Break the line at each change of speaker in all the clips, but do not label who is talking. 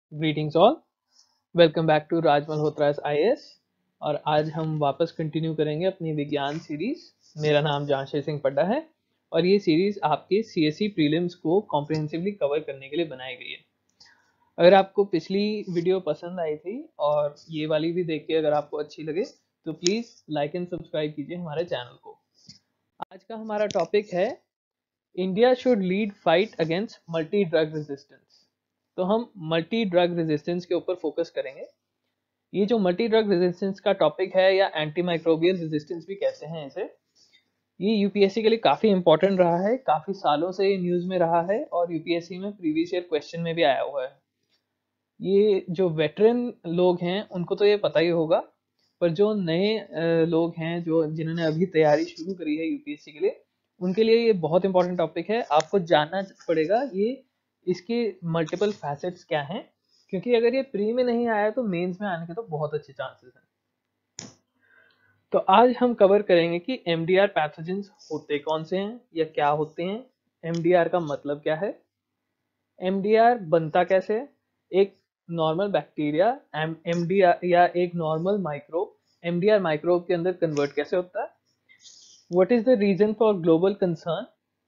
Greetings all, welcome back to Raj Malhotra's IAS। और आज हम वापस कंटिन्यू करेंगे अपनी विज्ञान सीरीज। मेरा नाम जानशे सिंह पड्डा है और ये सीरीज आपके CSE प्रीलिम्स को कॉम्प्रिहेंसिवली कवर करने के लिए बनाई गई है। अगर आपको पिछली वीडियो पसंद आई थी और ये वाली भी देख के अगर आपको अच्छी लगे तो प्लीज़ लाइक एंड सब्सक्राइब कीजिए हमारे चैनल को। आज का हमारा टॉपिक है India should lead fight against multi drug resistance. तो हम मल्टी ड्रग रेजिस्टेंस के ऊपर फोकस करेंगे। ये जो मल्टी ड्रग रेजिस्टेंस का टॉपिक है या एंटी माइक्रोबियल रेजिस्टेंस भी कहते हैं इसे, ये यूपीएससी के लिए काफ़ी इंपॉर्टेंट रहा है। काफ़ी सालों से ये न्यूज़ में रहा है और यूपीएससी में प्रीवियस ईयर क्वेश्चन में भी आया हुआ है। ये जो वेटरन लोग हैं उनको तो ये पता ही होगा, पर जो नए लोग हैं जो जिन्होंने अभी तैयारी शुरू करी है यूपीएससी के लिए, उनके लिए ये बहुत इंपॉर्टेंट टॉपिक है। आपको जानना पड़ेगा ये इसके मल्टीपल फैसेट्स क्या हैं, क्योंकि अगर ये प्री में नहीं आया तो मेंस में आने के तो बहुत अच्छे चांसेस हैं। तो आज हम कवर करेंगे कि एमडीआर पैथोजेंस होते कौन से हैं या क्या होते हैं, एमडीआर का मतलब क्या है, एमडीआर बनता कैसे है, एक नॉर्मल बैक्टीरिया एमडीआर या एक नॉर्मल माइक्रोब एमडीआर माइक्रोब के अंदर कन्वर्ट कैसे होता है, what is the reason for global concern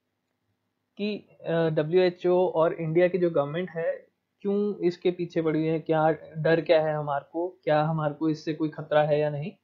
कि WHO और इंडिया की जो गवर्नमेंट है क्यों इसके पीछे पड़ी हुई है, क्या डर क्या है हमारे को, क्या हमारे को इससे कोई खतरा है या नहीं।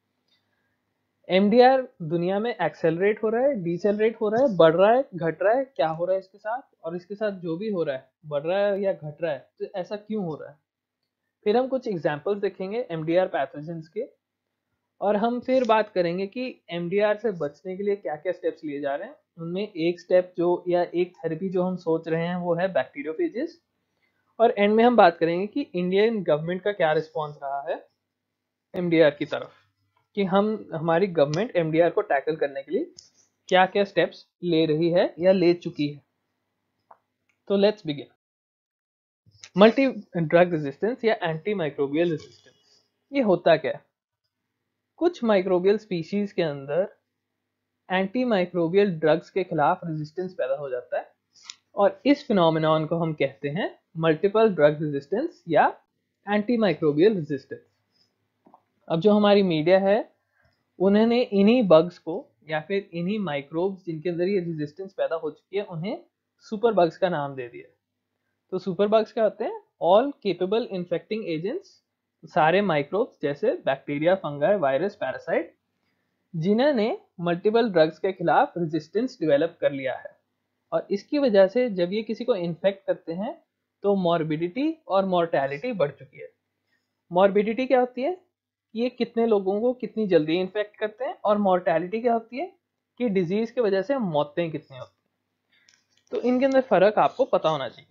एमडीआर दुनिया में एक्सेलरेट हो रहा है, डिसेलरेट हो रहा है, बढ़ रहा है, घट रहा है, क्या हो रहा है इसके साथ, और इसके साथ जो भी हो रहा है बढ़ रहा है या घट रहा है तो ऐसा क्यों हो रहा है। फिर हम कुछ एग्जाम्पल्स देखेंगे एमडीआर पैथोजेंस के, और हम फिर बात करेंगे कि एमडीआर से बचने के लिए क्या क्या स्टेप्स लिए जा रहे हैं। उनमें एक स्टेप जो या एक थेरेपी जो हम सोच रहे हैं वो है बैक्टीरियोफेजेस। और एंड में हम बात करेंगे कि इंडियन गवर्नमेंट का क्या रिस्पॉन्स रहा है एमडीआर की तरफ, कि हमारी गवर्नमेंट एमडीआर को टैकल करने के लिए क्या क्या स्टेप्स ले रही है या ले चुकी है। तो let's begin. Multi drug resistance या एंटी माइक्रोबियल रेजिस्टेंस, ये होता क्या है। कुछ माइक्रोबियल स्पीशीज के अंदर एंटी माइक्रोबियल ड्रग्स के खिलाफ रेजिस्टेंस पैदा हो जाता है और इस फिनोमेनॉन को हम कहते हैं मल्टीपल ड्रग रेजिस्टेंस या एंटी माइक्रोबियल रेजिस्टेंस। अब जो हमारी मीडिया है उन्होंने इन्हीं बग्स को या फिर इन्हीं माइक्रोब्स जिनके अंदर ये रेजिस्टेंस पैदा हो चुकी है उन्हें सुपर बग्स का नाम दे दिया। तो सुपर बग्स क्या होते हैं, ऑल केपेबल इन्फेक्टिंग एजेंट्स, सारे माइक्रोब्स जैसे बैक्टीरिया, फंगाई, वायरस, पैरासाइट, जिन्होंने मल्टीपल ड्रग्स के खिलाफ रेजिस्टेंस डेवलप कर लिया है। और इसकी वजह से जब ये किसी को इन्फेक्ट करते हैं तो मॉर्बिडिटी और मॉर्टेलिटी बढ़ चुकी है। मॉर्बिडिटी क्या होती है, ये कितने लोगों को कितनी जल्दी इन्फेक्ट करते हैं, और मॉर्टेलिटी क्या होती है कि डिजीज की वजह से मौतें कितनी होती हैं। तो इनके अंदर फर्क आपको पता होना चाहिए।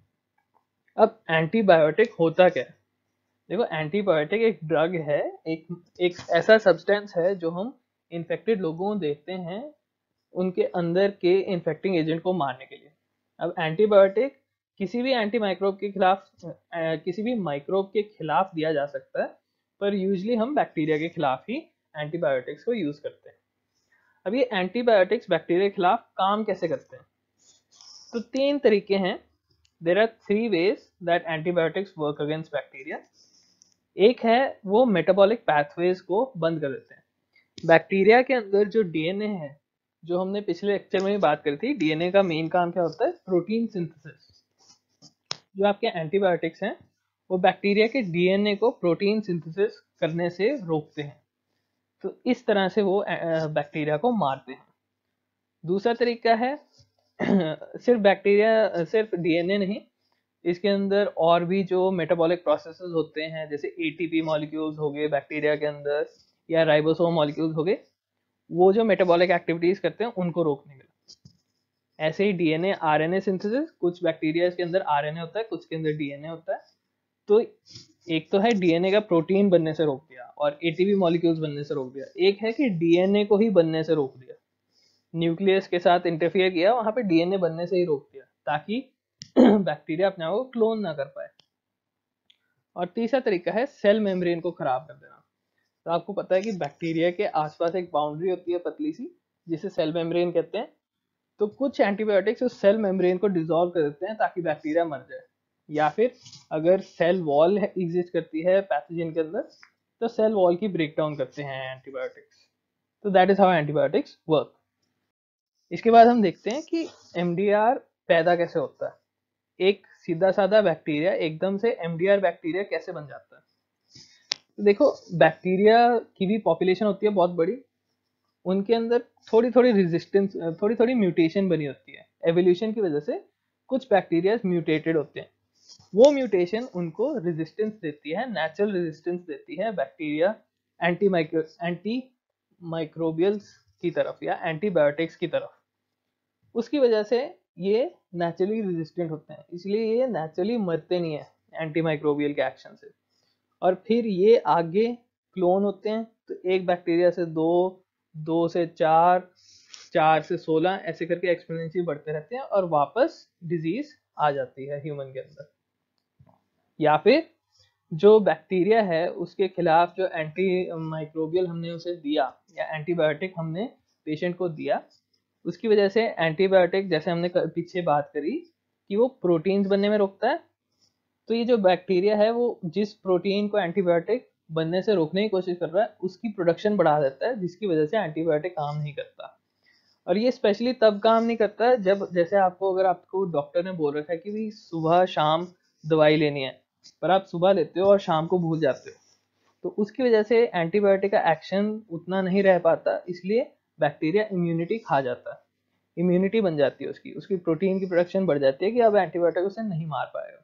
अब एंटीबायोटिक होता क्या है, देखो एंटीबायोटिक एक ड्रग है, एक ऐसा सब्सटेंस है जो हम इन्फेक्टेड लोगों को देते हैं उनके अंदर के इन्फेक्टिंग एजेंट को मारने के लिए। अब एंटीबायोटिक किसी भी एंटी माइक्रोब के खिलाफ किसी भी माइक्रोब के खिलाफ दिया जा सकता है, पर यूजली हम बैक्टीरिया के खिलाफ ही एंटीबायोटिक्स को यूज करते हैं। अब ये एंटीबायोटिक्स बैक्टीरिया के खिलाफ काम कैसे करते हैं, तो तीन तरीके हैं। There are 3 ways that antibiotics work against bacteria. एक है वो मेटाबॉलिक पैथवेज को बंद कर देते हैं। बैक्टीरिया के अंदर जो डीएनए है, जो हमने पिछले लेक्चर में भी बात करी थी, डीएनए का मेन काम क्या होता है, प्रोटीन सिंथेसिस। जो आपके एंटीबायोटिक्स हैं वो बैक्टीरिया के डीएनए को प्रोटीन सिंथेसिस करने से रोकते हैं, तो इस तरह से वो बैक्टीरिया को मारते हैं। दूसरा तरीका है सिर्फ बैक्टीरिया सिर्फ डीएनए नहीं, इसके अंदर और भी जो मेटाबॉलिक प्रोसेसेस होते हैं, जैसे एटीपी मॉलिक्यूल्स हो गए बैक्टीरिया के अंदर, या राइबोसोम मॉलिक्यूल्स हो गए, वो जो मेटाबॉलिक एक्टिविटीज करते हैं उनको रोकने के लिए। ऐसे ही डीएनए आरएनए सिंथेसिस, कुछ बैक्टीरिया के अंदर आरएनए होता है, कुछ के अंदर डीएनए होता है। तो एक तो है डीएनए का प्रोटीन बनने से रोक दिया और एटीपी मॉलिक्यूल्स बनने से रोक दिया, एक है कि डीएनए को ही बनने से रोक दिया, न्यूक्लियस के साथ इंटरफियर किया, वहां पे डीएनए बनने से ही रोक दिया ताकि बैक्टीरिया अपने आप को क्लोन ना कर पाए। और तीसरा तरीका है सेल मेम्ब्रेन को खराब कर देना। तो आपको पता है कि बैक्टीरिया के आसपास एक बाउंड्री होती है पतली सी, जिसे सेल मेम्ब्रेन कहते हैं। तो कुछ एंटीबायोटिक्स उस सेल मेम्ब्रेन को डिसॉल्व कर देते हैं ताकि बैक्टीरिया मर जाए। या फिर अगर सेल वॉल एग्जिस्ट करती है पैथोजन के अंदर तो सेल वॉल की ब्रेक डाउन करते हैं एंटीबायोटिक्स। तो that is how antibiotics work. इसके बाद हम देखते हैं कि एमडीआर पैदा कैसे होता है। एक सीधा साधा बैक्टीरिया एकदम से एमडीआर बैक्टीरिया कैसे बन जाता है। तो देखो, बैक्टीरिया की भी पॉपुलेशन होती है बहुत बड़ी, उनके अंदर थोड़ी थोड़ी रेजिस्टेंस, थोड़ी थोड़ी म्यूटेशन बनी होती है एवोल्यूशन की वजह से। कुछ बैक्टीरिया म्यूटेटेड होते हैं, वो म्यूटेशन उनको रेजिस्टेंस देती है, नेचुरल रेजिस्टेंस देती है बैक्टीरिया एंटी माइक्रोबियल्स की तरफ या एंटीबायोटिक्स की तरफ। उसकी वजह से ये नेचुरली रेजिस्टेंट होते हैं, इसलिए ये नेचुरली मरते नहीं है एंटी माइक्रोबियल के एक्शन से। और फिर ये आगे क्लोन होते हैं, तो एक बैक्टीरिया से दो, दो से चार, चार से 16 ऐसे करके एक्सपोनेंशियली बढ़ते रहते हैं और वापस डिजीज आ जाती है ह्यूमन के अंदर। या फिर जो बैक्टीरिया है उसके खिलाफ जो एंटी माइक्रोबियल हमने उसे दिया या एंटीबायोटिक हमने पेशेंट को दिया, उसकी वजह से एंटीबायोटिक, जैसे हमने पीछे बात करी कि वो प्रोटीन्स बनने में रोकता है, तो ये जो बैक्टीरिया है वो जिस प्रोटीन को एंटीबायोटिक बनने से रोकने की कोशिश कर रहा है उसकी प्रोडक्शन बढ़ा देता है, जिसकी वजह से एंटीबायोटिक काम नहीं करता। और ये स्पेशली तब काम नहीं करता है जब, जैसे आपको, अगर आपको डॉक्टर ने बोल रखा है कि भाई सुबह शाम दवाई लेनी है, पर आप सुबह लेते हो और शाम को भूल जाते हो, तो उसकी वजह से एंटीबायोटिक का एक्शन उतना नहीं रह पाता, इसलिए बैक्टीरिया इम्यूनिटी खा जाता है, इम्यूनिटी बन जाती है उसकी, उसकी प्रोटीन की प्रोडक्शन बढ़ जाती है कि अब एंटीबायोटिक उसे नहीं मार पाएगा।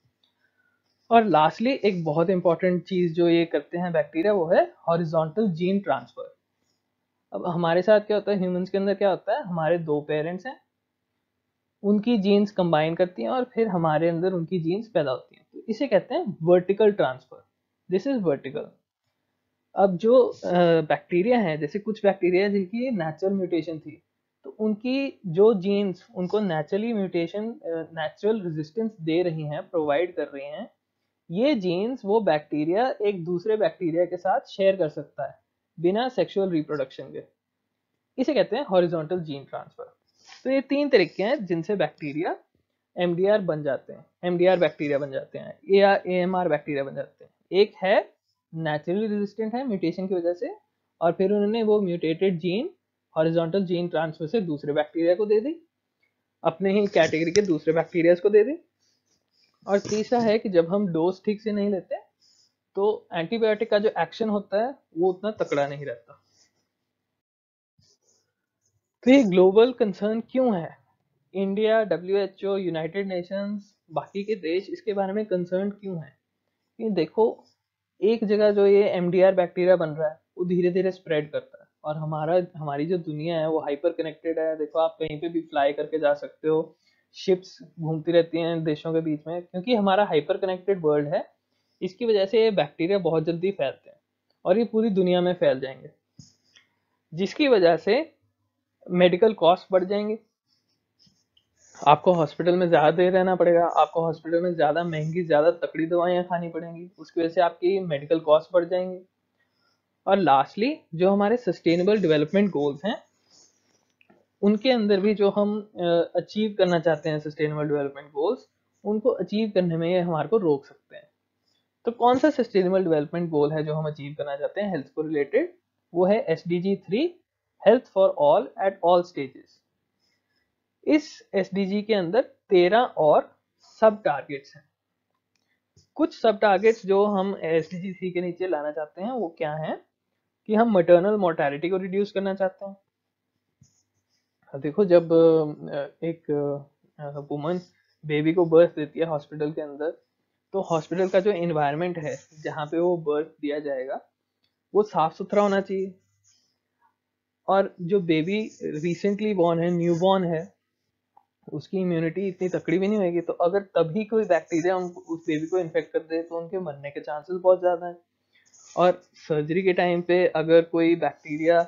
और लास्टली एक बहुत इंपॉर्टेंट चीज जो ये करते हैं बैक्टीरिया, वो है हॉरिजॉन्टल जीन ट्रांसफर। अब हमारे साथ क्या होता है, ह्यूमंस के अंदर क्या होता है, हमारे दो पेरेंट्स हैं, उनकी जीन्स कंबाइन करती हैं और फिर हमारे अंदर उनकी जीन्स पैदा होती हैं, तो इसे कहते हैं vertical transfer. This is vertical. अब जो बैक्टीरिया हैं, जैसे कुछ बैक्टीरिया जिनकी नेचुरल म्यूटेशन थी, तो उनकी जो जीन्स उनको नेचुरली म्यूटेशन, नेचुरल रेजिस्टेंस दे रही हैं, प्रोवाइड कर रही हैं, ये जीन्स वो बैक्टीरिया एक दूसरे बैक्टीरिया के साथ शेयर कर सकता है बिना सेक्सुअल रिप्रोडक्शन के। इसे कहते हैं हॉरिजॉन्टल जीन ट्रांसफर। तो ये तीन तरीके हैं जिनसे बैक्टीरिया एमडीआर बन जाते हैं, एमडीआर बैक्टीरिया बन जाते हैं या एएमआर बैक्टीरिया बन जाते हैं। एक है नेचुरली रेजिस्टेंट है म्यूटेशन की वजह से, और फिर उन्होंने वो mutated gene horizontal gene transfer से दूसरे बैक्टीरिया को दे दी, अपने ही कैटेगरी के दूसरे बैक्टीरिया को दे दी। और तीसरा है कि जब हम डोज ठीक से नहीं लेते तो एंटीबायोटिक का जो एक्शन होता है वो उतना तकड़ा नहीं रहता। तो ये ग्लोबल कंसर्न क्यों है? इंडिया, डब्ल्यूएचओ, यूनाइटेड नेशंस, बाकी के देश इसके बारे में कंसर्न क्यों है? कि देखो, एक जगह जो ये एमडीआर बैक्टीरिया बन रहा है वो धीरे धीरे स्प्रेड करता है, और हमारी जो दुनिया है वो हाइपर कनेक्टेड है। देखो, आप कहीं पे भी फ्लाई करके जा सकते हो, शिप्स घूमती रहती हैं देशों के बीच में, क्योंकि हमारा हाइपर कनेक्टेड वर्ल्ड है। इसकी वजह से ये बैक्टीरिया बहुत जल्दी फैलते हैं और ये पूरी दुनिया में फैल जाएंगे, जिसकी वजह से मेडिकल कॉस्ट बढ़ जाएंगे, आपको हॉस्पिटल में ज़्यादा देर रहना पड़ेगा, आपको हॉस्पिटल में ज़्यादा महंगी, ज़्यादा तकड़ी दवाइयाँ खानी पड़ेंगी, उसकी वजह से आपकी मेडिकल कॉस्ट बढ़ जाएंगी। और लास्टली जो हमारे सस्टेनेबल डेवलपमेंट गोल्स हैं, उनके अंदर भी जो हम अचीव करना चाहते हैं सस्टेनेबल डेवलपमेंट गोल्स, उनको अचीव करने में ये हमारे को रोक सकते हैं। तो कौन सा सस्टेनेबल डेवलपमेंट गोल है जो हम अचीव करना चाहते हैं हेल्थ को रिलेटेड? वो है SDG 3, health for all at all stages. इस SDG के अंदर 13 और सब टारगेट्स हैं। कुछ सब टारगेट्स जो हम SDG 3 के नीचे लाना चाहते हैं वो क्या है कि हम मटर्नल मोर्टेलिटी को रिड्यूस करना चाहते हैं। देखो, जब एक वुमन बेबी को बर्थ देती है हॉस्पिटल के अंदर, तो हॉस्पिटल का जो इन्वायरमेंट है जहाँ पे वो बर्थ दिया जाएगा वो साफ सुथरा होना चाहिए। और जो बेबी रिसेंटली बॉर्न है, न्यू बॉर्न है, उसकी इम्यूनिटी इतनी तकड़ी भी नहीं होगी, तो अगर तभी कोई बैक्टीरिया उस बेबी को इन्फेक्ट कर दे तो उनके मरने के चांसेस बहुत ज़्यादा हैं। और सर्जरी के टाइम पे अगर कोई बैक्टीरिया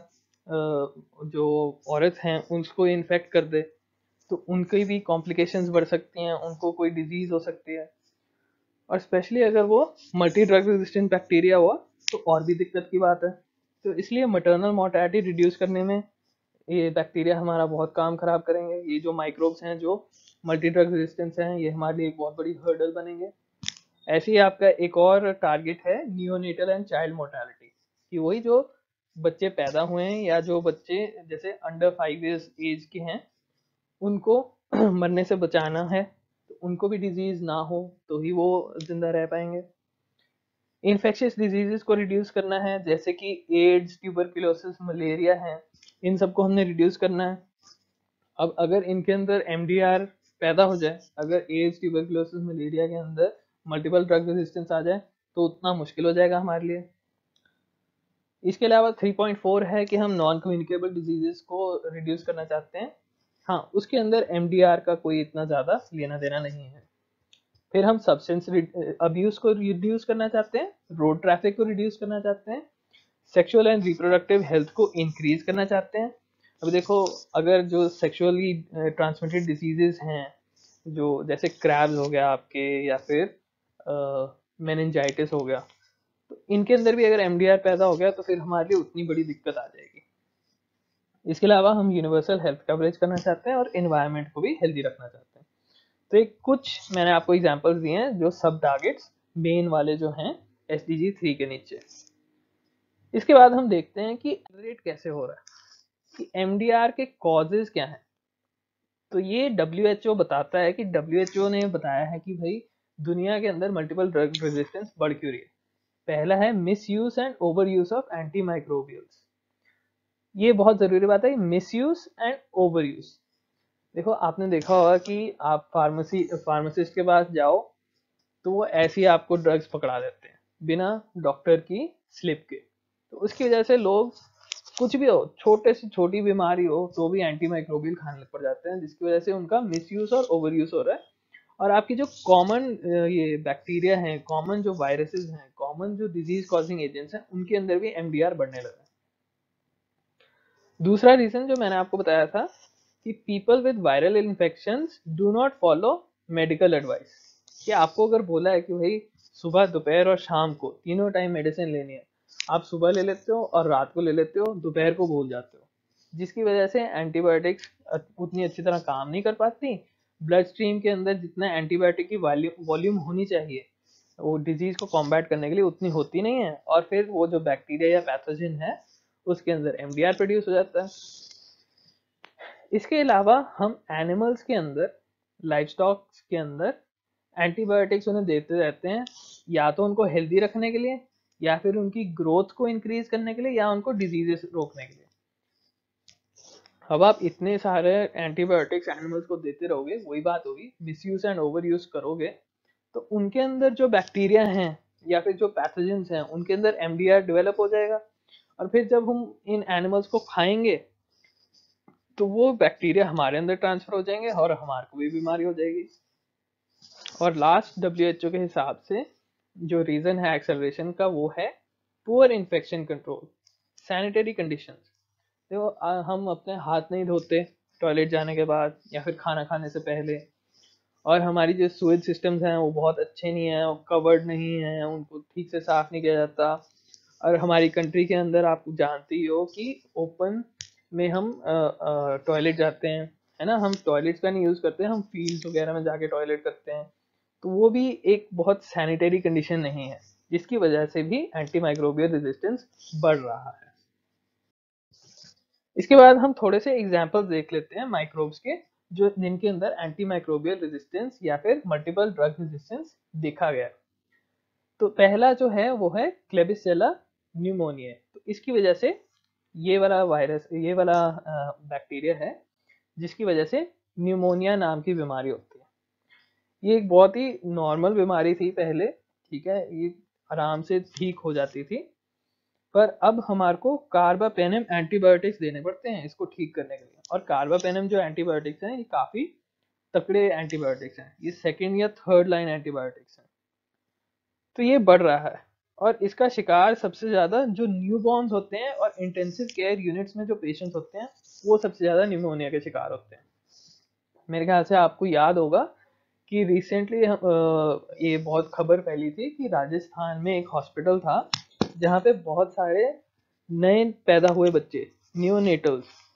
जो औरत हैं उसको इन्फेक्ट कर दे तो उनकी भी कॉम्प्लिकेशंस बढ़ सकती हैं, उनको कोई डिजीज़ हो सकती है। और स्पेशली अगर वो मल्टी ड्रग रेजिस्टेंट बैक्टीरिया हुआ तो और भी दिक्कत की बात है। तो इसलिए मटर्नल मोर्टेलिटी रिड्यूस करने में ये बैक्टीरिया हमारा बहुत काम खराब करेंगे। ये जो माइक्रोब्स हैं जो मल्टी ड्रग रेजिस्टेंस हैं, ये हमारे लिए एक बहुत बड़ी हर्डल बनेंगे। ऐसे ही आपका एक और टारगेट है नियोनेटल एंड चाइल्ड मोर्टेलिटी, कि वही जो बच्चे पैदा हुए हैं या जो बच्चे जैसे अंडर 5 इयर्स एज के हैं, उनको मरने से बचाना है। तो उनको भी डिजीज ना हो तो ही वो जिंदा रह पाएंगे। इन्फेक्शियस डिजीजेस को रिड्यूस करना है, जैसे कि एड्स, ट्यूबरक्लोसिस, मलेरिया है, इन सबको हमने रिड्यूस करना है। अब अगर इनके अंदर एमडीआर पैदा हो जाए, अगर एड्स, ट्यूबरक्लोसिस, मलेरिया के अंदर मल्टीपल ड्रग रेजिस्टेंस आ जाए तो उतना मुश्किल हो जाएगा हमारे लिए। इसके अलावा 3.4 है कि हम नॉन कम्युनिकेबल डिजीजेस को रिड्यूस करना चाहते हैं। हाँ, उसके अंदर एमडीआर का कोई इतना ज़्यादा लेना देना नहीं है। फिर हम सब्सटेंस अब्यूज को रिड्यूस करना चाहते हैं, रोड ट्रैफिक को रिड्यूस करना चाहते हैं, सेक्सुअल एंड रिप्रोडक्टिव हेल्थ को इंक्रीज करना चाहते हैं। अब देखो, अगर जो सेक्सुअली ट्रांसमिटेड डिजीजेस हैं, जो जैसे क्रैब्स हो गया आपके, या फिर मेनिंजाइटिस हो गया, तो इनके अंदर भी अगर एमडीआर पैदा हो गया तो फिर हमारे लिए उतनी बड़ी दिक्कत आ जाएगी। इसके अलावा हम यूनिवर्सल हेल्थ कवरेज करना चाहते हैं और एनवायरनमेंट को भी हेल्दी रखना चाहते हैं। तो एक कुछ मैंने आपको एग्जांपल्स दिए हैं जो सब टारगेट्स मेन वाले जो हैं एसडीजी 3 के नीचे। इसके बाद हम देखते हैं कि रेट कैसे हो रहा है, कि एमडीआर के कॉजेज क्या हैं। तो ये डब्ल्यूएचओ बताता है कि डब्ल्यूएचओ ने बताया है कि भाई दुनिया के अंदर मल्टीपल ड्रग रेजिस्टेंस बढ़ क्यों रही है। पहला है misuse and overuse of anti microbials. ये बहुत जरूरी बात है, misuse and overuse. देखो, आपने देखा होगा कि आप फार्मासिस्ट के पास जाओ तो वो ऐसे ही आपको ड्रग्स पकड़ा देते हैं बिना डॉक्टर की स्लिप के। तो उसकी वजह से लोग कुछ भी हो, छोटे से छोटी बीमारी हो तो भी एंटी माइक्रोबियल खाने लग पड़ जाते हैं, जिसकी वजह से उनका मिस यूज और ओवर यूज हो रहा है। और आपकी जो कॉमन ये बैक्टीरिया हैं, कॉमन जो वायरसेस हैं, कॉमन जो डिजीज कॉजिंग एजेंट्स हैं, उनके अंदर भी एमडीआर बढ़ने लगा है। दूसरा रीजन जो मैंने आपको बताया था कि people with viral infections do not follow medical advice, कि आपको अगर बोला है कि भाई सुबह, दोपहर और शाम को तीनों टाइम मेडिसिन लेनी है, आप सुबह ले लेते हो और रात को ले लेते हो, दोपहर को भूल जाते हो, जिसकी वजह से एंटीबायोटिक्स उतनी अच्छी तरह काम नहीं कर पाती। ब्लड स्ट्रीम के अंदर जितना एंटीबायोटिक की वॉल्यूम होनी चाहिए वो डिजीज को कॉम्बैट करने के लिए उतनी होती नहीं है, और फिर वो जो बैक्टीरिया या पैथोजन है उसके अंदर एमडीआर प्रोड्यूस हो जाता है। इसके अलावा हम एनिमल्स के अंदर, लाइफ स्टॉक के अंदर एंटीबायोटिक्स उन्हें देते रहते हैं, या तो उनको हेल्दी रखने के लिए, या फिर उनकी ग्रोथ को इंक्रीज करने के लिए, या उनको डिजीजेस रोकने के लिए। अब आप इतने सारे एंटीबायोटिक्स एनिमल्स को देते रहोगे, वही बात होगी, मिसयूज एंड ओवर यूज करोगे तो उनके अंदर जो बैक्टीरिया हैं या फिर जो पैथोजेंस हैं उनके अंदर एमडीआर डेवलप हो जाएगा, और फिर जब हम इन एनिमल्स को खाएंगे तो वो बैक्टीरिया हमारे अंदर ट्रांसफर हो जाएंगे और हमारे को भी बीमारी हो जाएगी। और लास्ट डब्ल्यूएचओ के हिसाब से जो रीजन है एक्सेलरेशन का वो है poor infection control, sanitary conditions. देखो, हम अपने हाथ नहीं धोते टॉयलेट जाने के बाद या फिर खाना खाने से पहले, और हमारी जो सूएज सिस्टम्स हैं वो बहुत अच्छे नहीं हैं, कवर्ड नहीं हैं, उनको ठीक से साफ नहीं किया जाता। और हमारी कंट्री के अंदर आप जानते ही हो कि ओपन में हम टॉयलेट जाते हैं, है ना, हम टॉयलेट्स का नहीं यूज़ करते, हम फील्ड्स वगैरह में जाके टॉयलेट करते हैं। तो वो भी एक बहुत सैनिटरी कंडीशन नहीं है, जिसकी वजह से भी एंटी माइक्रोबियल रेजिस्टेंस बढ़ रहा है। इसके बाद हम थोड़े से एग्जाम्पल देख लेते हैं माइक्रोब्स के, जो जिनके अंदर एंटी माइक्रोबियल रेजिस्टेंस या फिर मल्टीपल ड्रग रेजिस्टेंस देखा गया। तो पहला जो है वो है क्लेबिसेला न्यूमोनिया। तो इसकी वजह से ये वाला वायरस, ये वाला बैक्टीरिया है जिसकी वजह से न्यूमोनिया नाम की बीमारी होती है। ये एक बहुत ही नॉर्मल बीमारी थी पहले, ठीक है, ये आराम से ठीक हो जाती थी, पर अब हमारे को कार्बापेनम एंटीबायोटिक्स देने पड़ते हैं इसको ठीक करने के लिए। और कार्बापेनम जो एंटीबायोटिक्स हैं ये काफ़ी तकड़े एंटीबायोटिक्स हैं, ये सेकेंड या थर्ड लाइन एंटीबायोटिक्स हैं। तो ये बढ़ रहा है, और इसका शिकार सबसे ज़्यादा जो न्यूबॉर्न्स होते हैं और इंटेंसिव केयर यूनिट्स में जो पेशेंट्स होते हैं वो सबसे ज़्यादा निमोनिया के शिकार होते हैं। मेरे ख्याल से आपको याद होगा कि रिसेंटली ये बहुत खबर फैली थी कि राजस्थान में एक हॉस्पिटल था जहाँ पे बहुत सारे नए पैदा हुए बच्चे, नियोनेटल्स,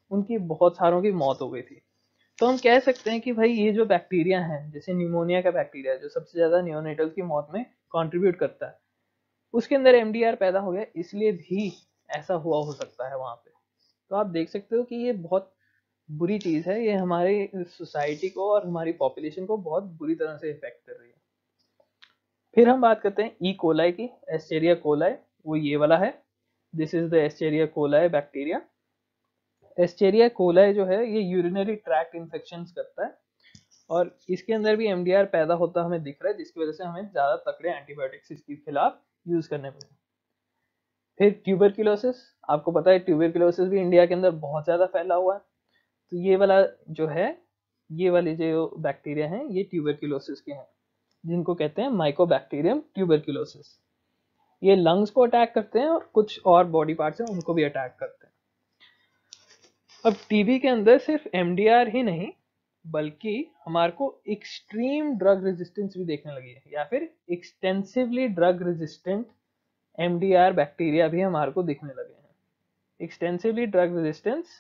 उनकी बहुत सारों की मौत हो गई थी। तो हम कह सकते हैं कि भाई ये जो बैक्टीरिया है, जैसे न्यूमोनिया का बैक्टीरिया जो सबसे ज्यादा नियोनेटल की मौत में कंट्रीब्यूट करता है, उसके अंदर एमडीआर पैदा हो गया, इसलिए भी ऐसा हुआ हो सकता है वहां पे। तो आप देख सकते हो कि ये बहुत बुरी चीज है, ये हमारे सोसाइटी को और हमारी पॉपुलेशन को बहुत बुरी तरह से इफेक्ट कर रही है। फिर हम बात करते हैं ई कोलाई की, एस्चेरिया कोलाई, वो ये वाला है। This is the escherichia coli bacteria. Escherichia coli जो है ये यूरिनरी ट्रैक्ट इन्फेक्शंस करता है, और इसके अंदर भी एमडीआर पैदा होता हमें दिख रहा है, जिसकी वजह से हमें ज्यादा तकड़े एंटीबायोटिक्स इसके खिलाफ यूज करने पड़े। फिर ट्यूबरक्लोसिस, आपको पता है ट्यूबरक्लोसिस भी इंडिया के अंदर बहुत ज्यादा फैला हुआ है। तो ये वाला जो है, ये वाले जो बैक्टीरिया हैं ये ट्यूबरक्लोसिस के हैं, जिनको कहते हैं माइकोबैक्टीरियम ट्यूबरक्लोसिस। ये लंग्स को अटैक करते हैं और कुछ और बॉडी पार्ट्स हैं उनको भी अटैक करते हैं। अब टीबी के अंदर सिर्फ एमडीआर ही नहीं, बल्कि हमारे को एक्सट्रीम ड्रग रेजिस्टेंस भी देखने लगी है, या फिर extensively drug resistant MDR bacteria भी हमारे को दिखने लगे हैं। Extensively drug resistance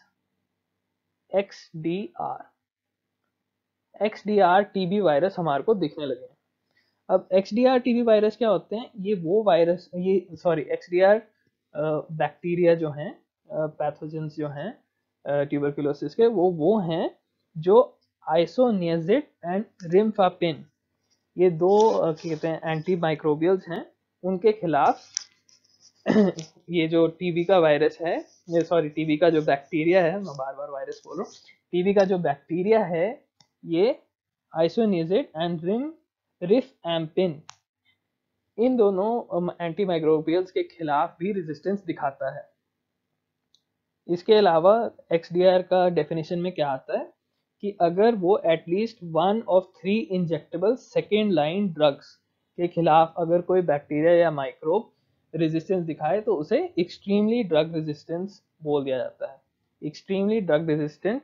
XDR TB virus हमारे को दिखने लगे हैं। अब एक्सडीआर टीबी वायरस क्या होते हैं? ये वो वायरस, एक्सडीआर बैक्टीरिया जो हैं, पैथोजेंस जो हैं ट्यूबरकुलोसिस के, वो हैं जो आइसोनियाजिड एंड रिम्फापिन, ये दो कहते हैं एंटी माइक्रोबियल्स हैं, उनके खिलाफ ये जो टीबी का वायरस है, टीबी का जो बैक्टीरिया है, मैं बार बार वायरस बोल रहा हूँ, टीबी का जो बैक्टीरिया है ये आइसोनियाजिड एंड रिफएम्पिन, इन दोनों एंटी माइक्रोबियल्स के खिलाफ भी रेजिस्टेंस दिखाता है। इसके अलावा एक्सडीआर का डेफिनेशन में क्या आता है कि अगर वो at least 1 of 3 injectable second line drugs के खिलाफ अगर कोई बैक्टीरिया या माइक्रोब रेजिस्टेंस दिखाए तो उसे एक्सट्रीमली ड्रग रेजिस्टेंस बोल दिया जाता है। एक्सट्रीमली ड्रग रेजिस्टेंट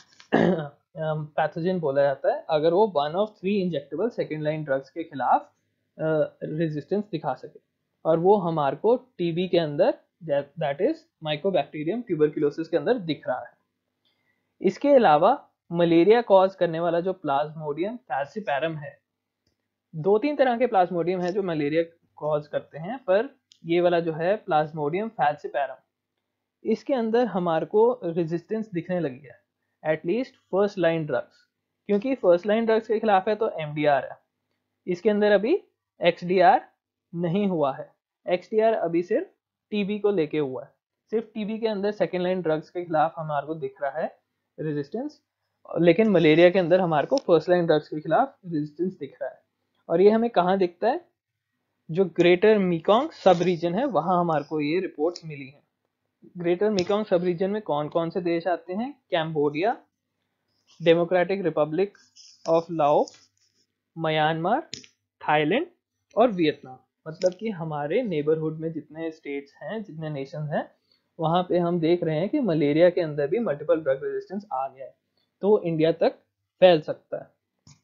पैथोजन बोला जाता है अगर वो 1 of 3 injectable second line drugs के खिलाफ रेजिस्टेंस दिखा सके, और वो हमारे को टीबी के अंदर, दैट इज माइकोबैक्टीरियम ट्यूबरकुलोसिस के अंदर दिख रहा है। इसके अलावा मलेरिया कॉज करने वाला जो प्लाज्मोडियम फैल्सिपैरम है, 2-3 तरह के प्लाज्मोडियम है जो मलेरिया कॉज करते हैं, पर ये वाला जो है प्लाज्मोडियम फैल्सिपैरम, इसके अंदर हमारे को रेजिस्टेंस दिखने लगी है एटलीस्ट फर्स्ट लाइन ड्रग्स, क्योंकि फर्स्ट लाइन ड्रग्स के खिलाफ है तो एमडीआर है, इसके अंदर अभी एक्सडीआर नहीं हुआ है। एक्सडीआर अभी सिर्फ टीबी को लेके हुआ है, सिर्फ टीबी के अंदर सेकेंड लाइन ड्रग्स के खिलाफ हमारे को दिख रहा है रेजिस्टेंस, लेकिन मलेरिया के अंदर हमारे को फर्स्ट लाइन ड्रग्स के खिलाफ रेजिस्टेंस दिख रहा है। और ये हमें कहाँ दिखता है? जो ग्रेटर मेकोंग सब रीजन है वहां हमारे को ये रिपोर्ट्स मिली हैं। ग्रेटर मेकोंग सब रीजन में कौन कौन से देश आते हैं? Cambodia, Democratic Republic of Lao, Myanmar, Thailand और वियतनाम। मतलब कि हमारे नेबरहुड में जितने स्टेट्स हैं, जितने नेशंस हैं, वहां पे हम देख रहे हैं कि मलेरिया के अंदर भी मल्टीपल ड्रग रेजिस्टेंस आ गया है, तो इंडिया तक फैल सकता है।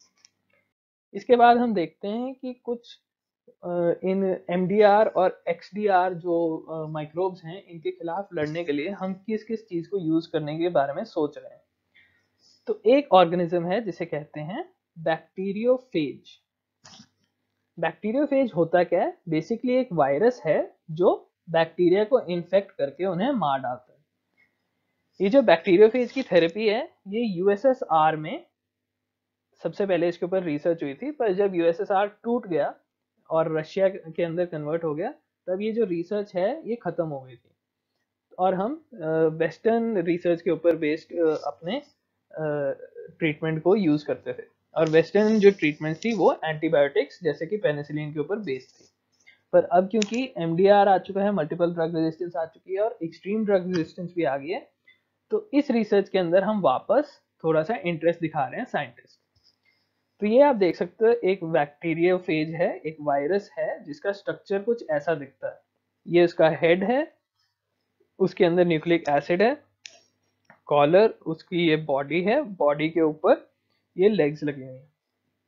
इसके बाद हम देखते हैं कि कुछ इन एमडीआर और एक्सडीआर जो माइक्रोब्स हैं, इनके खिलाफ लड़ने के लिए हम किस किस चीज को यूज करने के बारे में सोच रहे हैं। तो एक ऑर्गेनिज्म है जिसे कहते हैं बैक्टीरियोफेज। बैक्टीरियोफेज होता क्या है? बेसिकली एक वायरस है जो बैक्टीरिया को इन्फेक्ट करके उन्हें मार डालता है। ये जो बैक्टीरियोफेज की थेरेपी है, ये यूएसएसआर में सबसे पहले इसके ऊपर रिसर्च हुई थी, पर जब यूएसएसआर टूट गया और रशिया के अंदर कन्वर्ट हो गया, तब ये जो रिसर्च है ये खत्म हो गई थी, और हम वेस्टर्न रिसर्च के ऊपर बेस्ड अपने ट्रीटमेंट को यूज करते थे। और वेस्टर्न जो ट्रीटमेंट थी वो एंटीबायोटिक्स जैसे कि पेनिसिलिन के ऊपर बेस्ड थी। पर अब क्योंकि एमडीआर आ चुका है, मल्टीपल ड्रग रेजिस्टेंस आ चुकी है और एक्सट्रीम ड्रग रेजिस्टेंस भी आ गई है, तो इस रिसर्च के अंदर हम वापस थोड़ा सा इंटरेस्ट दिखा रहे हैं साइंटिस्ट। तो ये आप देख सकते हो, एक बैक्टीरियोफेज है, एक वायरस है जिसका स्ट्रक्चर कुछ ऐसा दिखता है। ये उसका हेड है, उसके अंदर न्यूक्लिक एसिड है, कॉलर उसकी ये बॉडी है, बॉडी के ऊपर ये लेग्स लगी हुई हैं,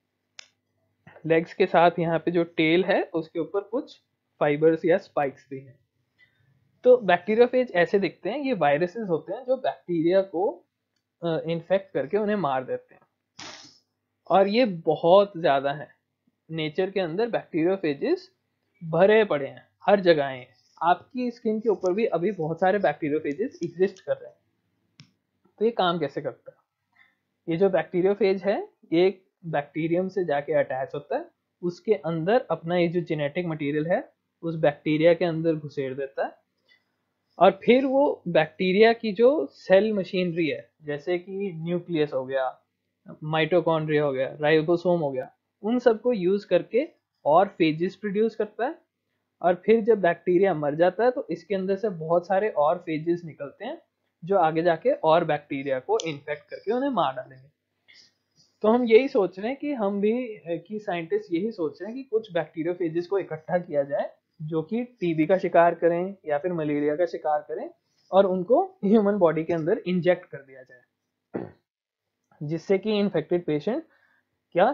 लेग्स के साथ यहाँ पे जो टेल है उसके ऊपर कुछ फाइबर्स या स्पाइक्स भी हैं। तो बैक्टीरियोफेज ऐसे दिखते हैं, ये वायरसेस होते हैं जो बैक्टीरिया को इन्फेक्ट करके उन्हें मार देते हैं, और ये बहुत ज्यादा है। नेचर के अंदर बैक्टीरियोफेजेस भरे पड़े हैं, हर जगह हैं। आपकी स्किन के ऊपर भी अभी बहुत सारे बैक्टीरियोफेजेस एग्जिस्ट कर रहे हैं। तो ये काम कैसे करता है? ये जो बैक्टीरियोफेज है, ये एक बैक्टीरियम से जाके अटैच होता है, उसके अंदर अपना ये जो जेनेटिक मटेरियल है उस बैक्टीरिया के अंदर घुसेड़ देता है, और फिर वो बैक्टीरिया की जो सेल मशीनरी है, जैसे कि न्यूक्लियस हो गया, माइटोकॉन्ड्रिया हो गया, राइबोसोम हो गया, उन सबको यूज करके और फेजेस प्रोड्यूस करता है। और फिर जब बैक्टीरिया मर जाता है तो इसके अंदर से बहुत सारे और फेजेस निकलते हैं जो आगे जाके और बैक्टीरिया को इन्फेक्ट करके उन्हें मार डालेंगे। तो हम यही सोच रहे हैं कि हम भी कि साइंटिस्ट यही सोच रहे हैं कि कुछ बैक्टीरियोफेजेस को इकट्ठा किया जाए जो कि टीबी का शिकार करें या फिर मलेरिया का शिकार करें, और उनको ह्यूमन बॉडी के अंदर इंजेक्ट कर दिया जाए, जिससे कि इन्फेक्टेड पेशेंट क्या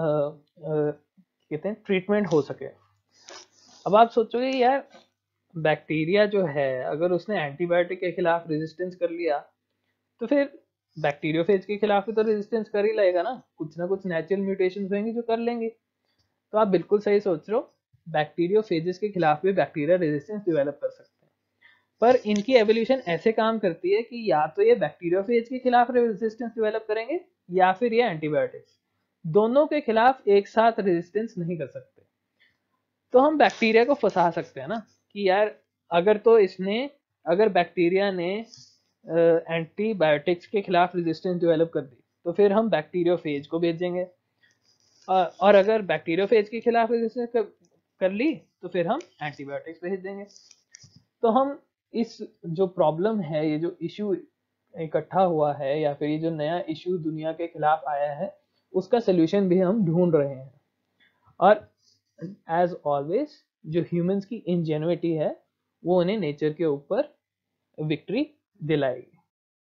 कहते हैं ट्रीटमेंट हो सके। अब आप सोचोगे यार, बैक्टीरिया जो है अगर उसने एंटीबायोटिक के खिलाफ रेजिस्टेंस कर लिया तो फिर बैक्टीरियोफेज के खिलाफ भी तो रेजिस्टेंस कर ही लेगा ना कुछ नेचुरल म्यूटेशंस होंगे जो कर लेंगे। तो आप बिल्कुल सही सोच रहे हो, बैक्टीरियोफेजेस के खिलाफ भी बैक्टीरिया रेजिस्टेंस डेवलप कर सकते हैं, पर इनकी एवोल्यूशन ऐसे काम करती है कि या तो ये बैक्टीरियोफेज के खिलाफ रेजिस्टेंस डेवलप करेंगे या फिर ये एंटीबायोटिक्स, दोनों के खिलाफ एक साथ रेजिस्टेंस नहीं कर सकते। तो हम बैक्टीरिया को फंसा सकते हैं ना कि यार अगर बैक्टीरिया ने एंटीबायोटिक्स के खिलाफ रेजिस्टेंस डेवलप कर दी तो फिर हम बैक्टीरियोफेज को भेजेंगे, और अगर बैक्टीरियोफेज के खिलाफ रेजिस्टेंस कर ली तो फिर हम एंटीबायोटिक्स भेज देंगे। तो हम इस जो प्रॉब्लम है, ये जो इशू इकट्ठा हुआ है या फिर ये जो नया इशू दुनिया के खिलाफ आया है, उसका सोल्यूशन भी हम ढूंढ रहे हैं। और एज ऑलवेज जो ह्यूमंस की इंजेन्युइटी है वो उन्हें नेचर के ऊपर विक्ट्री दिलाएगी।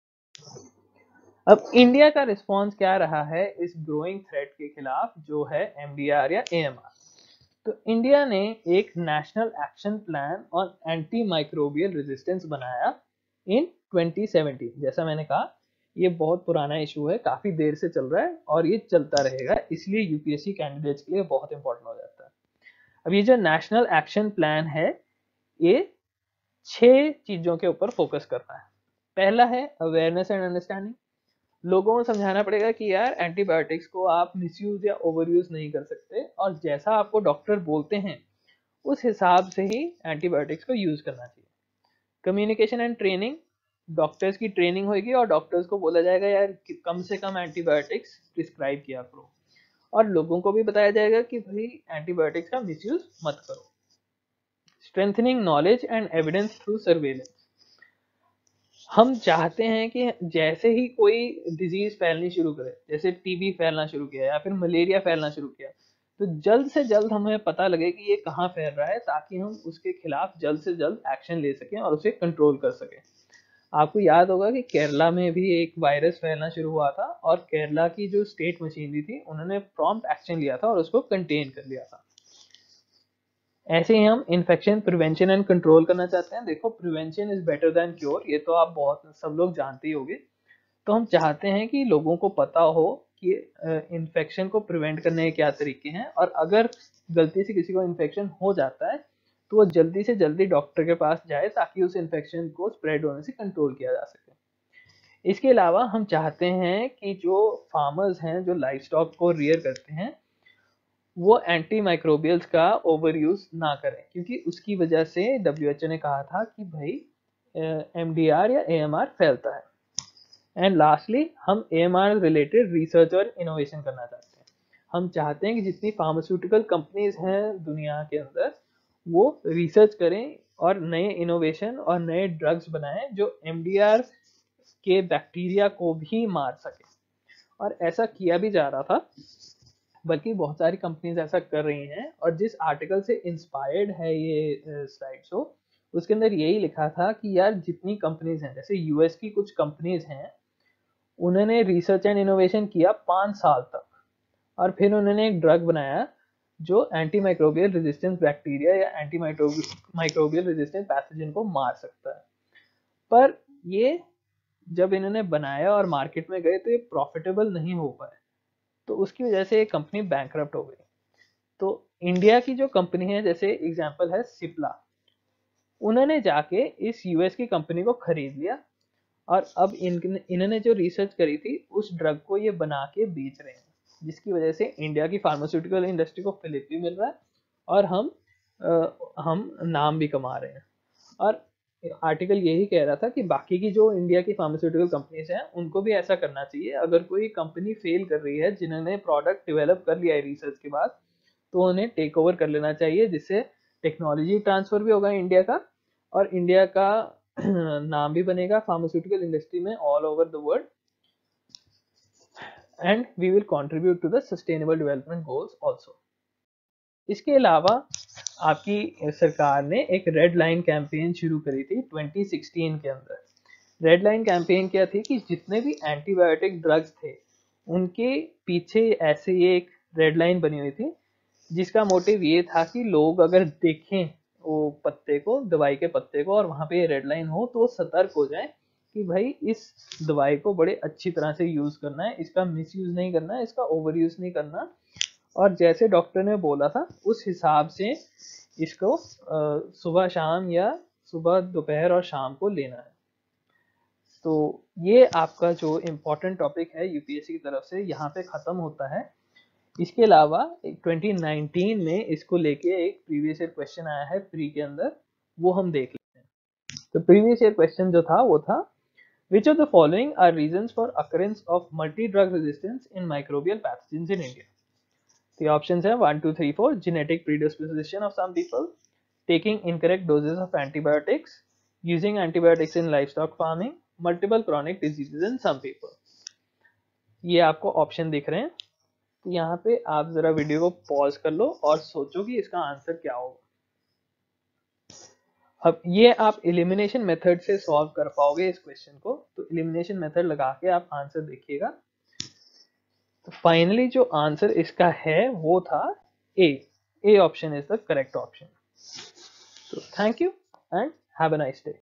अब इंडिया का रिस्पांस क्या रहा है इस ग्रोइंग थ्रेट के खिलाफ जो है एमडीआर या एएमआर? तो इंडिया ने एक national action plan on anti microbial resistance बनाया इन 2017। जैसा मैंने कहा, ये बहुत पुराना इशू है, काफी देर से चल रहा है और ये चलता रहेगा, इसलिए यूपीएससी कैंडिडेट्स के लिए बहुत इंपॉर्टेंट हो जाता है। अब ये जो नेशनल एक्शन प्लान है, ये 6 चीजों के ऊपर फोकस कर रहा है। पहला है अवेयरनेस एंड अंडरस्टैंडिंग। लोगों को समझाना पड़ेगा कि यार एंटीबायोटिक्स को आप मिसयूज या ओवरयूज नहीं कर सकते, और जैसा आपको डॉक्टर बोलते हैं उस हिसाब से ही एंटीबायोटिक्स को यूज करना चाहिए। कम्युनिकेशन एंड ट्रेनिंग, डॉक्टर्स की ट्रेनिंग होगी और डॉक्टर्स को बोला जाएगा यार कम से कम एंटीबायोटिक्स प्रिस्क्राइब किया करो, और लोगों को भी बताया जाएगा कि भाई एंटीबायोटिक्स का मिसयूज मत करो। Strengthening knowledge and evidence through surveillance. हम चाहते हैं कि जैसे ही कोई डिजीज फैलनी शुरू करे, जैसे टीबी फैलना शुरू किया या फिर मलेरिया फैलना शुरू किया, तो जल्द से जल्द हमें पता लगे कि ये कहाँ फैल रहा है, ताकि हम उसके खिलाफ जल्द से जल्द एक्शन ले सकें और उसे कंट्रोल कर सकें। आपको याद होगा कि केरला में भी एक वायरस फैलना शुरू हुआ था और केरला की जो स्टेट मशीनरी थी उन्होंने प्रॉम्प्ट एक्शन लिया था और उसको कंटेन कर लिया था। ऐसे ही हम इन्फेक्शन प्रिवेंशन एंड कंट्रोल करना चाहते हैं। देखो, prevention is better than cure, ये तो आप बहुत सब लोग जानते ही होंगे। तो हम चाहते हैं कि लोगों को पता हो कि इन्फेक्शन को प्रिवेंट करने के क्या तरीके हैं, और अगर गलती से किसी को इन्फेक्शन हो जाता है तो वो जल्दी से जल्दी डॉक्टर के पास जाए ताकि उस इन्फेक्शन को स्प्रेड होने से कंट्रोल किया जा सके। इसके अलावा हम चाहते हैं कि जो फार्मर्स हैं जो लाइव स्टॉक को रियर करते हैं वो एंटी माइक्रोबियल्स का ओवर यूज ना करें, क्योंकि उसकी वजह से WHO ने कहा था कि भाई एमडीआर या एएमआर फैलता है। एंड लास्टली हम एएमआर रिलेटेड रिसर्च और इनोवेशन करना चाहते हैं। हम चाहते हैं कि जितनी फार्मास्यूटिकल कंपनीज हैं दुनिया के अंदर वो रिसर्च करें और नए इनोवेशन और नए ड्रग्स बनाएं जो एमडीआर के बैक्टीरिया को भी मार सके। और ऐसा किया भी जा रहा था, बल्कि बहुत सारी कंपनीज ऐसा कर रही हैं। और जिस आर्टिकल से इंस्पायर्ड है ये स्लाइड शो, उसके अंदर यही लिखा था कि यार जितनी कंपनीज हैं, जैसे यूएस की कुछ कंपनीज हैं, उन्होंने रिसर्च एंड इनोवेशन किया 5 साल तक, और फिर उन्होंने एक ड्रग बनाया जो एंटी माइक्रोबियल रेजिस्टेंस बैक्टीरिया या एंटी माइक्रोबियल रेजिस्टेंस पैथोजन को मार सकता है। पर ये जब इन्होंने बनाया और मार्केट में गए तो ये प्रॉफिटेबल नहीं हो पाए, तो उसकी वजह से ये कंपनी बैंकरप्ट हो गई। तो इंडिया की जो कंपनी है, जैसे एग्जांपल है सिप्ला, उन्होंने जाके इस यूएस की कंपनी को खरीद लिया और अब इन्होंने जो रिसर्च करी थी उस ड्रग को ये बना के बेच रहे हैं, जिसकी वजह से इंडिया की फार्मास्यूटिकल इंडस्ट्री को फिलिप भी मिल रहा है और हम नाम भी कमा रहे हैं। और आर्टिकल यही कह रहा था कि बाकी की जो इंडिया की फार्मास्यूटिकल कंपनीज हैं उनको भी ऐसा करना चाहिए। अगर कोई कंपनी फेल कर रही है जिन्होंने प्रोडक्ट डेवलप कर लिया है रिसर्च के बाद, तो उन्हें टेक ओवर कर लेना चाहिए, जिससे टेक्नोलॉजी ट्रांसफर भी होगा इंडिया का और इंडिया का नाम भी बनेगा फार्मास्यूटिकल इंडस्ट्री में all over the world, and we will contribute to the sustainable development goals also. इसके अलावा आपकी सरकार ने एक रेड लाइन कैंपेन शुरू करी थी 2016 के अंदर। रेड लाइन कैंपेन क्या थी कि जितने भी एंटीबायोटिक ड्रग्स थे उनके पीछे ऐसे ही एक रेड लाइन बनी हुई थी, जिसका मोटिव ये था कि लोग अगर देखें वो पत्ते को, दवाई के पत्ते को, और वहां पे रेड लाइन हो तो सतर्क हो जाए कि भाई इस दवाई को बड़े अच्छी तरह से यूज करना है, इसका मिस यूज नहीं करना है, इसका ओवर यूज नहीं करना, और जैसे डॉक्टर ने बोला था उस हिसाब से इसको सुबह शाम या सुबह दोपहर और शाम को लेना है। तो ये आपका जो इम्पोर्टेंट टॉपिक है यूपीएससी की तरफ से यहाँ पे खत्म होता है। इसके अलावा 2019 में इसको लेके एक प्रीवियस ईयर क्वेश्चन आया है प्री के अंदर, वो हम देख लेते हैं। तो प्रीवियस ईयर क्वेश्चन जो था वो था, which of the following are reasons for occurrence of multi-drug resistance in microbial pathogens in India? The options are 1, 2, 3, 4. Genetic predisposition of some people, taking incorrect doses of antibiotics, using antibiotics in livestock farming, multiple chronic diseases in some people. ये आपको option दिख रहे हैं, तो यहाँ पे आप जरा वीडियो को पॉज कर लो और सोचो कि इसका आंसर क्या होगा। अब ये आप एलिमिनेशन मेथड से सॉल्व कर पाओगे इस क्वेश्चन को, तो एलिमिनेशन मेथड लगा के आप आंसर देखिएगा। तो फाइनली जो आंसर इसका है वो था A option is the correct option. So thank you and have a nice day.